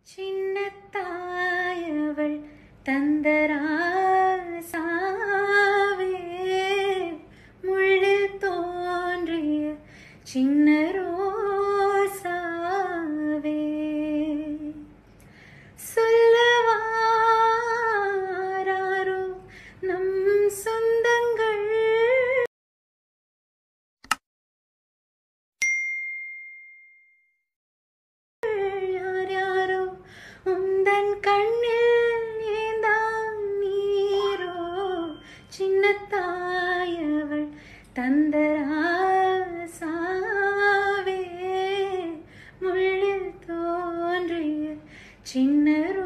சின்னத்தாயவள் தந்தராசாவே முள்ளில் தோன்றிய சின்ன ரோசாவே சொல்லவாராரோ நம் சொந்தங்கள். யாரோ உந்தன் கண்ணில் ஏந்தான் நீரோ சின்னத்தாயவள் தந்தராசாவே முள்ளில் தோன்றிய சின்ன